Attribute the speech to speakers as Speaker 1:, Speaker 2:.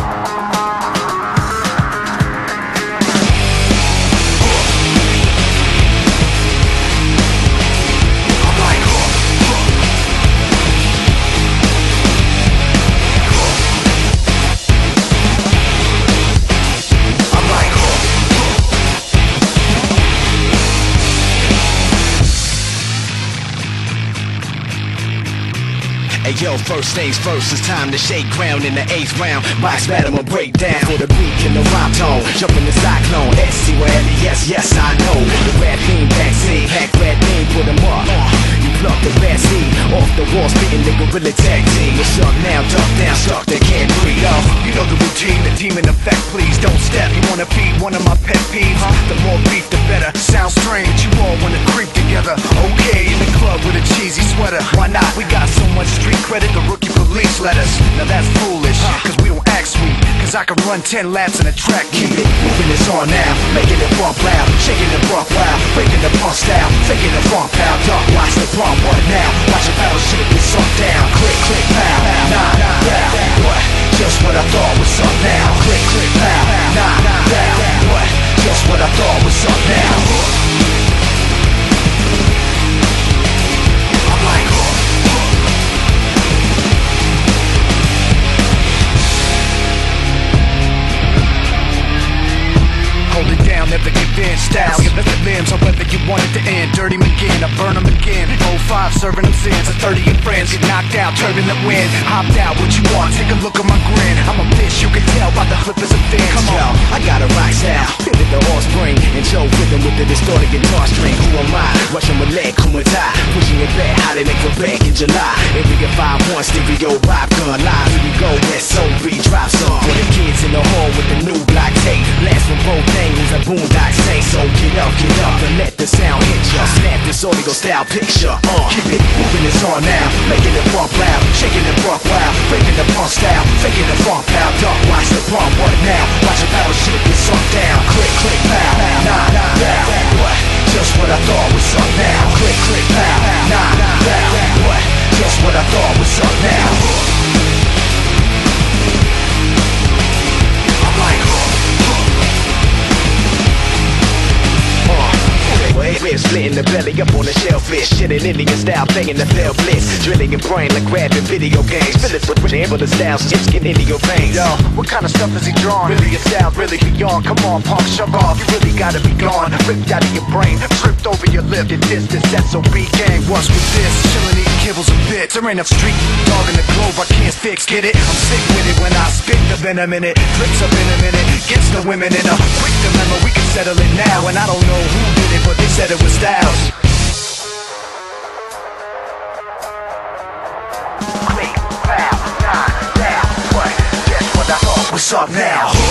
Speaker 1: Hey yo, first things first, it's time to shake ground in the 8th round. Box battle and break down for the beat and the rhyme tone. Jump in the cyclone, SC with yes, yes, I know. The rap theme backseat, pack red theme, put them up. You pluck the bad seed off the wall, spitting the gorilla tag team. What's up now, duck down, stuck, they can't breathe.
Speaker 2: You know the routine, the demon effect, please don't step. You wanna feed one of my pet peeves? The more beef, the better. Sounds strange, you all wanna creep together. Okay, in the club with a cheesy sweater. Why not? We got so much street credit, the rookie police let us. Now that's foolish, cause we don't act sweet. Cause I can run 10 laps in a track.
Speaker 1: Keep it moving, it's on now, making it bump loud, shaking it rough wild, breaking the punk style, faking the funk pow. Duck, watch the bump, what now? Watch your battle shit get sunk down. Click, click, pow, nah, down. What? Just what I thought was up now. Click, click, pow, nah, down. What? Just what I thought was up now. I'm like,
Speaker 2: hold it down, never give in. Style, you lift the limbs, however you want it to end. Dirty McGinn, I burn them again. 05, serving them sins. A 30 of friends get knocked out, turbulent wind. Hopped out, what you want? Take a look at my grin. I'm a bitch, you can tell by the flippers of fins.
Speaker 1: come on, I got a rock style, pivot the horse spring, and Joe rhythm with the distorted guitar string. Who am I? Russian Malek, Kumatai, pushing it back, how they make it back in July. Area 5-1, stereo, vibe gun live. Here we go, SOB, drop song. For the kids in the hall with the new block tape. Blast from both angles, a boondock say. So get up, and let the sound hit ya. Snap this audio style picture, keep it moving, it's on now, making it bump loud, shaking it rough wild, breaking the punk style, faking the funk pow. Duck, watch the pump, what now? Watch your battle shit get sunk down. Click, click, pow, nah, down. What? Just what I thought was up now. Click, click, pow, nah, down. What? Just what I thought was up now. I'm like, ribs split in the belly up on the shellfish. Shit in Indian style, playing the fair blitz. Drilling your brain like grabbing video games. Fill it with the style, chips get into your veins.
Speaker 2: yo, what kind of stuff is he drawing? Really a style, really beyond. Come on, punk, shove off. You really gotta be gone. Ripped out of your brain, tripped over your lip. Your distance, SOB gang. What's with this? Chillin' eating kibbles and bits. There ain't a street dog in the globe I can't fix. Get it? I'm sick with it when I spit the venom in it. Drips up in a minute, gets the women in a quick dilemma. We can settle it now, and I don't know who did it, but they said it was Styles. Click, pow, nah, down. What? Guess what I thought was up now.